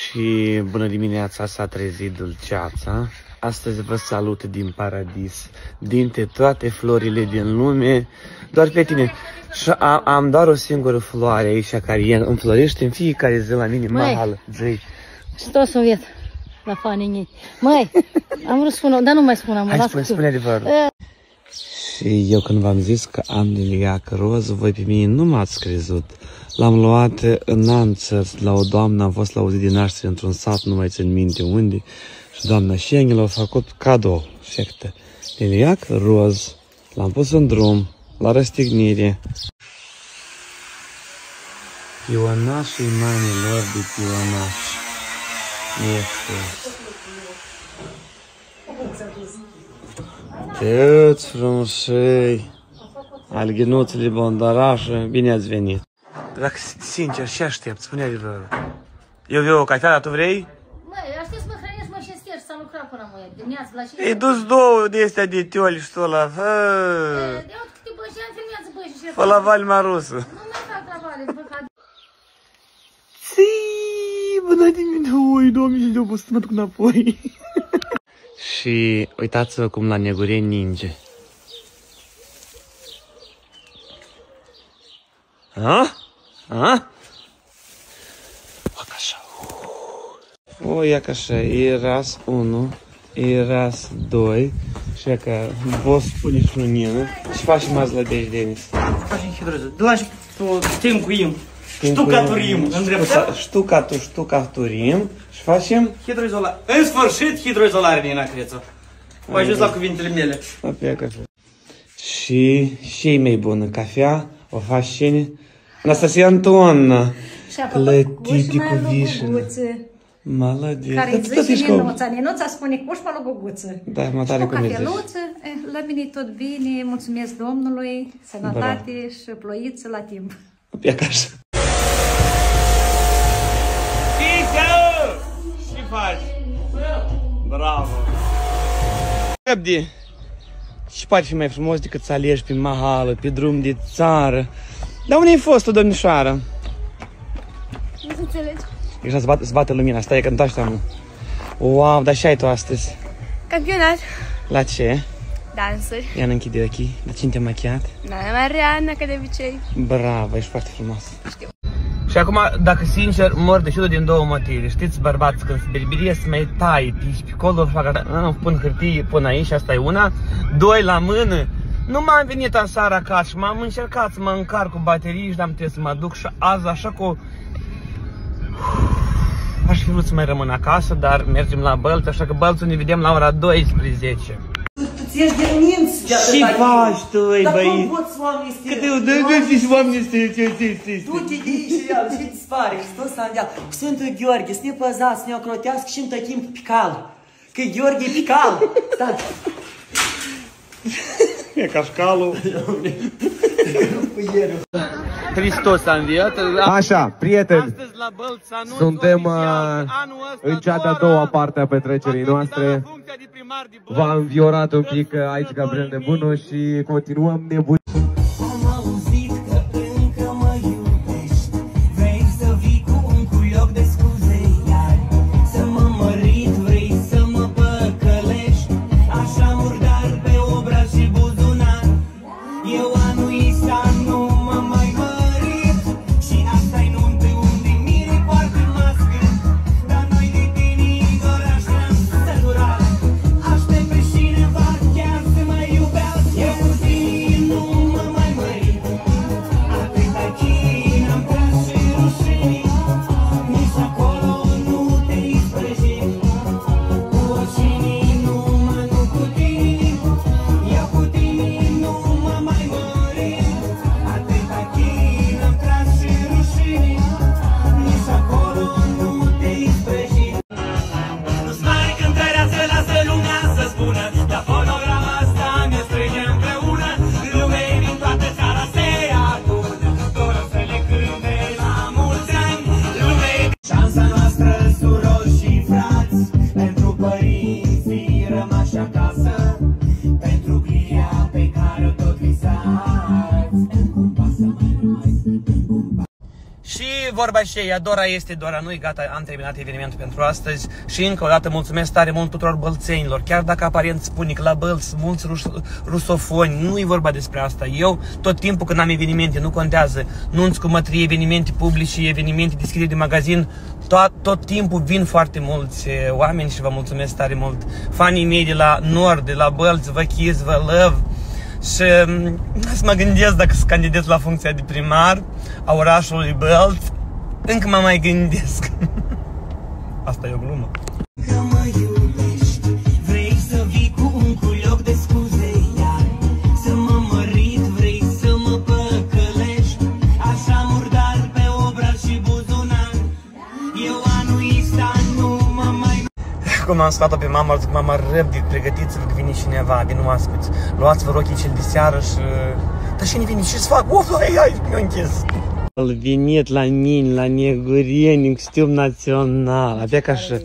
Și bună dimineața, s-a trezit dulceața. Astăzi vă salut din paradis, dintre toate florile din lume, doar pe tine. Și am doar o singură floare aici care înflorește în fiecare zi la mine, Mahal, Jay. Что совет la faninii? Măi, am vrut să spun, dar nu mai spun, am Hai, spune adevărul. Și eu când v-am zis că am liliac roz, voi pe mine nu m-ați crezut. L-am luat în Anțăr la o doamnă, am fost la o zi de naștere într-un sat, nu mai țin minte unde. Și doamna Șenghe l-a făcut cadou, șectă. Liliac roz, l-am pus în drum, la răstignire. Pionașii manilor de pionași. Tăți frumușei, alghinuțele bondarașă, bine ați venit. Dacă sincer, ce aștept? Spune adevărul. Eu vreau o cafea, dar tu vrei? Măi, aștept să mă hrănești, mă, și sтерж, să lucra până mâine, dimineața la 5. Ei, du-ți două de astea de tioli și tu la... Eu câte băși, am filmează băși și... Fă la Valma Rusă. Nu mai fac travale, vă fac... Ții, bună dimineața, oi, Doamne, eu pot să mă duc înapoi. Și uitați-vă cum la Negureni ninge. Ha? Ha? Fac așa. O, ia ca așa, e ras 1, e ras 2. Și că vă spune și lunină. Și facem azi la deci, Denis. Facem hidroză. De la știncuim. Ștucaturim. Ștucaturim și facem Hidroizolare. În sfârșit, hidroizolare, Nina Crețu. Am ajuns la cuvintele mele. Și ce e mai bună? Cafea? O faci cine? Anastasia Antoana. Clătite cu vișină. Молодец. Care zice Nenuța. Nenuța spune cușma la guguță. Da, mă tare cum zici. La mine tot bine, mulțumesc Domnului, sănătate și ploiță la timp. Pe acasă. Ce faci? Bravo! Abdi, ce poate fi mai frumos decât să alegi pe mahală, pe drum de țară? Dar unde ai fost tu, domnișoară? Nu se înțelegi. Ești să bate lumina, stai că nu mă. Wow, dar ce ai tu astăzi? Campionat. La ce? Dansuri. Ia închide ochii. La cine te-ai machiat? Mariana, ca de obicei. Bravo, ești foarte frumos. Știu. Și acum, dacă sincer, mor de ciudă din două motive. Știți, bărbați, când se berberie să mai tai piși pe acolo, pun hârtie până aici, asta e una. Doi, la mână. Nu m-am venit aseară acasă și m-am încercat să mă încarc cu baterii și n-am trebuit să mă duc și azi așa cu... Aș fi vrut să mai rămân acasă, dar mergem la Bălț, așa că Bălțul ne vedem la ora 12. Tu-ți ești de minți de atâta. Ce faci tu, băi? Dar cum poți oamenii ăștia? Câte o dă-și oamenii ăștia? Du-te de aici și iau, ce-ți pare? Hristos s-a îndeal. Cu Sfântul Gheorghe, să ne păzați, să ne ocrotească și întăchim pe cal. Că Gheorghe e pe cal. Stai. E cașcalul. Hristos a înviat. Așa, prieteni, Astăzi la Bălț anunț suntem anul ăsta în cea de-a doua parte a petrecerii noastre. V-a înviorat un pic aici Gabriel Nebunu și continuăm nebun. Nu vorba și ea, Dora este Dora, nu-i gata, am terminat evenimentul pentru astăzi și încă o dată mulțumesc tare mult tuturor bălțenilor, chiar dacă aparent spune că la Bălți sunt mulți rusofoni, nu-i vorba despre asta. Eu, tot timpul când am evenimente, nu contează, nunți cu mătrie, evenimente publice, evenimente deschidere de magazin, tot timpul vin foarte mulți oameni și vă mulțumesc tare mult. Fanii mei de la Nord, de la Bălți, vă kiss, vă love. Și să mă gândesc dacă să candidez la funcția de primar a orașului Bălți. Încă mă mai gândesc. Asta e o glumă. Că mă iubești, vrei să vii cu un culoc de scuze iar, să mă mărit, vrei să mă păcălești, așa murdar pe obraj și buzunar. Eu anul ăsta nu mă mai... Cum am sfat-o pe mama, zic, mama, răbde, pregătiți-vă că vine cineva, vin oaspeți. Luați-vă rochii cel de seară și... Dar cine vine? Ce-ți fac? Uf, ai, mi-o închis. Îl venit la mine, la Negureni, în costium național. Abia ca și...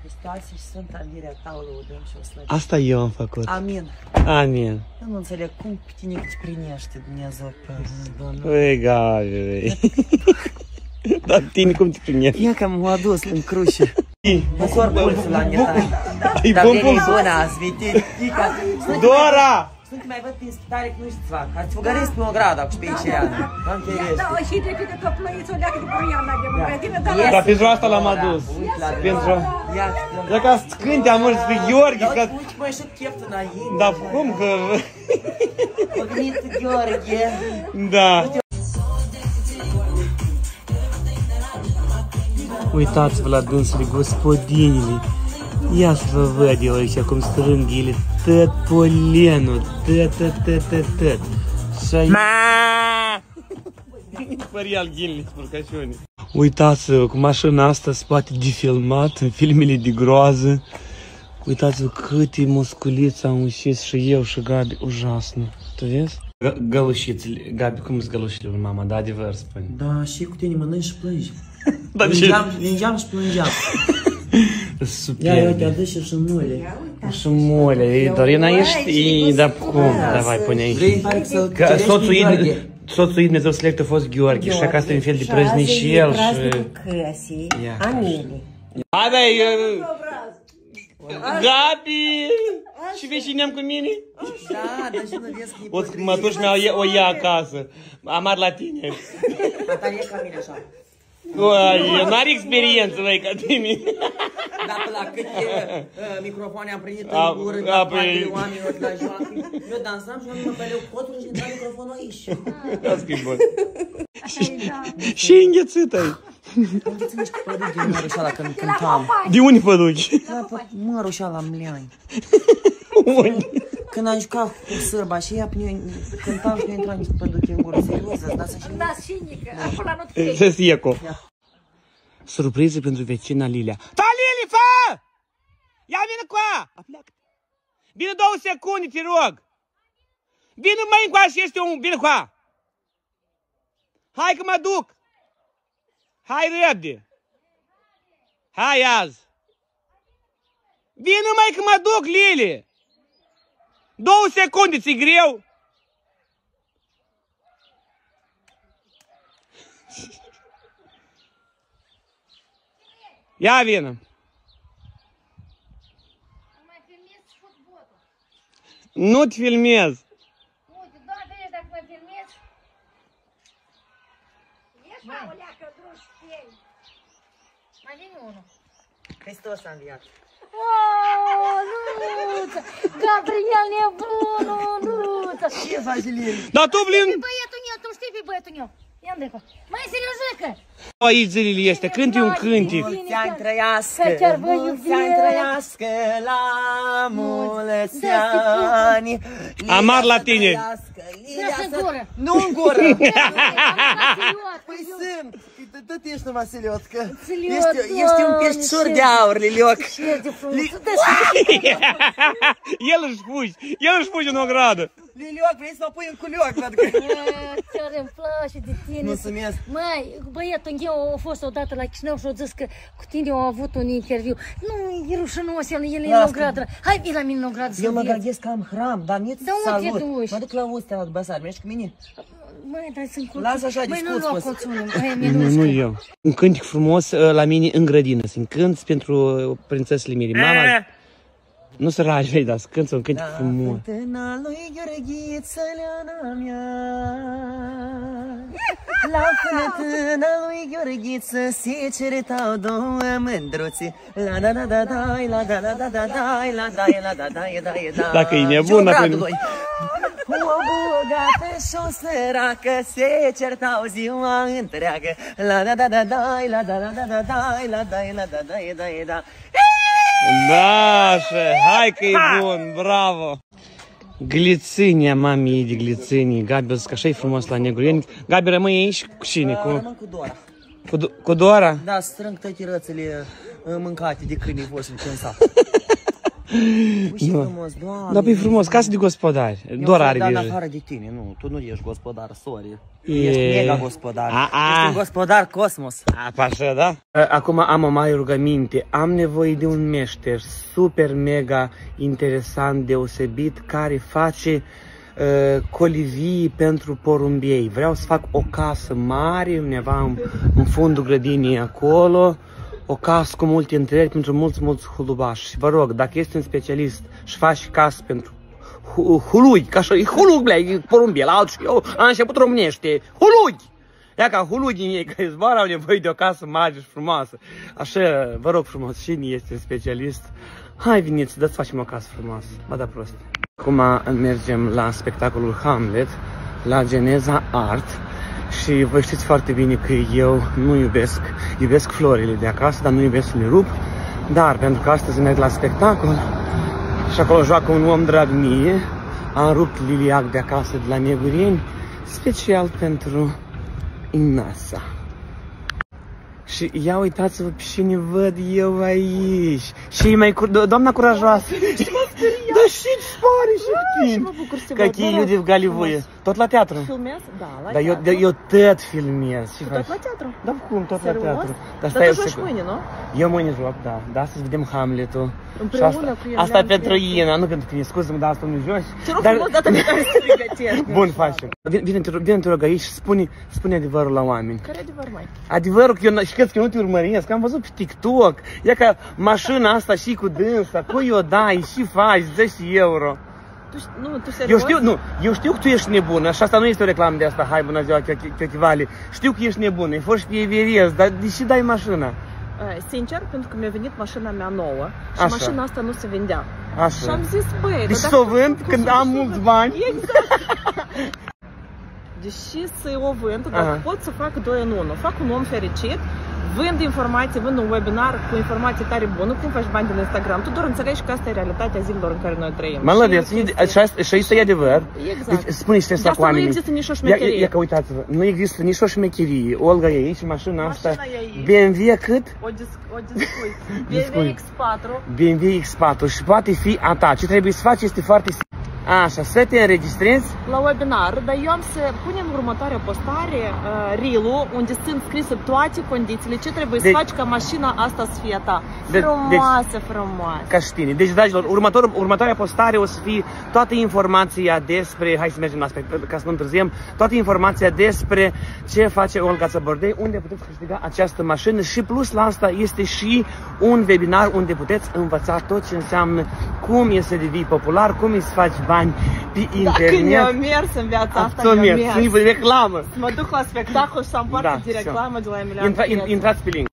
Asta eu am făcut. Amin. Amin. Eu nu înțeleg cum pe tine te prinește Dumnezeu pe Domnul. Ui, Gabi, dar tine cum te prinește? Ia că m-a adus în cruce. Măsor pulsul la netai. E Dar bun veni puls. bună azi, vite. Dora! Sunt că mai văd prin spitare că nu-și fac. Ați fugăresc pe o gradă cu specieană. Am înțeles. Da, și repede că plăiți o leacă de Buriana de Bucătină, dar... Dar pentru asta l-am adus. Pentru... Ia ca să cânte amor spre Gheorghe, că... Uite, mă, și chept înainte. Dar cum că... A venit Gheorghe. Da. Uitați-vă la dânsele, gospodinile. Ia să vă văd eu aici cum strâng ele tot polenul, tot. Și Păreal ghinile, spurcăciune. Uitați-vă, cu mașina asta se poate de filmat în filmele de groază. Uitați-vă câte musculițe am ușit și eu și Gabi, ужасно. Tu vezi? Gălușițele, Gabi, cum sunt gălușile lui mama? Da, adevăr spune. Da, și cu tine mănânci și plângi. Plângeam și plângeam. Super. Ia, uite, adă și șumule. Шумоля, Dorina ești, da cum, давай, pune aici. Că soțul ei Dumnezeu select a fost Gheorghe și că asta e un fel de prăznicel și... Hai, băi, Gabi, și vei și neam cu mine? Da, dar și nu vezi că e O să potrivit. mă duci o ia acasă, amar la tine. Dar e ca mine așa. Eu n-are experiență, băi, ca tine. Dar pe la câte microfoane am primit în gură, de la patele oamenilor de la joacă. Eu dansam și am mă peleu cotul și ne-a microfonul aici. Asta e bun. Și înghețită-i. Unde-ți cu păduchi din mărul ăla când cântam? De unde păduchi? Mărul ăla la mleani. Unde? Când am jucat cu sârba și ea cântam și nu intram niște păduchi în gură. Serios, îți da să și Da, și nică, acolo nu te Să sieco. Surpriză pentru vecina Lilia. Ta, Lili, fă! Ia vină cu a! Vină 2 secunde, te rog! Vină mai încoace, este un... Vină cu a! Hai că mă duc! Hai repede! Hai azi! Vină mai că mă duc, Lili! 2 secunde, ți-i greu? Ia vină! Nu te filmez! Uite, doar vezi dacă mă filmezi. Ești la o leacă druși fei. Mai vine unul. Hristos a înviat. Oh, Luță! Gabriel nebunul, Luță! Ce faci, Lili? Dar tu, Blin... Băietul meu, tu știi pe băietul meu. Ia-mi de acolo. Mai seriozăcă! Aici zilele este, cânti un cântic. Mulți-ani trăiască, Că chiar vă mulți-ani iubire. trăiască, la mulți ani. Amar la tine. Lasă în gură. Nu în gură. Vasiliot, Păi sunt, tot ești un Vasiliotcă. Vasiliot, Ești un Doamne, peștișor ce- de aur, Lilioc. Ce de frumos. El își fugi în ogradă. Lilioc, vrei să mă pui în culioc, pentru că... Chiar îmi place de tine. Mulțumesc. Măi, băiatul meu a fost odată la Chișinău și a zis că cu tine au avut un interviu. Nu, e rușinos, el e în ogradă. Hai, vii la mine în ogradă să Eu mă vezi. gândesc că am hram, dar nici Da, unde te salut. duci? Mă duc la Ustea, la Băsar, mergi cu mine? Măi, dar sunt colțuni. Lasă așa, măi, nu discuți, lua mă. colțunul. Nu eu. Un cântec frumos la mine în grădină. Să-mi cânti pentru prințesele mele. Mama, nu să ragi, vei, dar să cânti un cântec frumos. Fântâna lui Gheorghiță, Leana mea, la fântâna lui Gheorghiță se certau două mândruțe. La da da da dai, la da da da da dai, la da la da da da. Dacă e nebun, apoi... O bogată și o săracă se certau ziua întreagă. La da da da dai, la da da da da dai, la da la da da da. Da, hai că e bun, bravo! Gliținia, mami, de gliținie. Gabi, o zic așa e frumos la Negureni. Gabi, rămâi aici cu cine? Rămân cu Dora. Cu Dora? Da, strâng toate rățele mâncate de câinii voștri în sat. Ce frumos, Doamne. Da, e frumos, casă de gospodari. Dora are grijă. grijă. În afară de tine, nu, tu nu ești gospodar, sorry. Ești mega gospodar. Ești un gospodar cosmos. Așa, da? Acum am o mare rugăminte. Am nevoie de un meșter super, mega interesant, deosebit, care face colivii pentru porumbiei. Vreau să fac o casă mare, undeva în fundul grădinii acolo. O casă cu multe întreri pentru mulți hulubași. Și vă rog, dacă este un specialist și faci casă pentru hului, ca așa, e hulug, blea, e porumbie, la alt și eu am început românește, hulug! Ia ca hulugii ei, că zboară, au nevoie de o casă mare și frumoasă. Așa, vă rog frumos, cine este un specialist? Hai, veniți, dați facem o casă frumoasă, ba da prost. Acum mergem la spectacolul Hamlet, la Geneza Art. Și vă știți foarte bine că eu nu iubesc florile de acasă, dar nu iubesc să le rup. Dar pentru că astăzi merg la spectacol și acolo joacă un om drag mie, am rupt liliac de acasă de la Negureni, special pentru Inasa. Și ia uitați-vă pe cine văd eu aici. Și e mai doamna curajoasă. Da, și-ți pare și tine. Какие люди в Голливуде. Tot la teatru. Filmează? Da, la teatru. Dar eu tot filmez. Tot la teatru? Da, cum, tot la teatru. Dar tu joci mâine, nu? Eu mâine joc, da. Da, astăzi vedem Hamletul. Împreună cu el. Asta e pentru Ina, nu pentru tine. Scuze-mă, dar asta nu joci. Te rog frumos, data viitoare să pregătești. Bun, facem. Vine, te rog aici și spune adevărul la oameni. Care adevăr, mai? Adevărul că eu, și crezi că eu nu te urmăresc, am văzut pe TikTok. Ia ca mașina asta și cu dânsa, cu o dai și faci 10 euro. Tu serios? Eu știu că tu ești nebună și asta nu este o reclamă de asta. Hai, bună ziua, Chiochivali. Știu că ești nebună, e fost și pe Everest, dar de ce dai mașina? Sincer, pentru că mi-a venit mașina mea nouă și Așa. mașina asta nu se vendea. Așa. Și am zis, băi, deci să o vând când am mulți bani. Exact. Deși să o vând, dar pot să fac 2 în 1. Fac un om fericit, vând informații, vând un webinar cu informații tare bună, cum faci bani din Instagram. Tu doar înțelegi că asta e realitatea zilelor în care noi trăim. Mălădeț, și este adevăr. Exact. Deci, spune și cu oamenii. Nu există nici o șmecherie. Ia că uitați-vă, nu există nici o șmecherie. Olga e aici, mașina asta. BMW cât? O discuți. BMW X4. BMW X4 și poate fi a ta. Ce trebuie să faci este foarte simplu. Așa, să te înregistrezi la webinar, dar eu am să punem următoarea postare, reel-ul, unde sunt scrise toate condițiile, ce trebuie să faci ca mașina asta să fie a ta. Frumoasă. Ca și tine. Deci, dragilor, următoarea postare o să fie toată informația despre, hai să mergem la spectacol, ca să nu întârziem, toată informația despre ce face Olga Țăbordei, unde puteți câștiga această mașină și plus la asta este și un webinar unde puteți învăța tot ce înseamnă cum e să devii popular, cum e să faci bani pe internet. Dacă ne-a mers în viața asta, ne-a mers. Reclamă. Mă duc la spectacol și să-mi poartă de reclamă de la Emilian. Intrați pe link.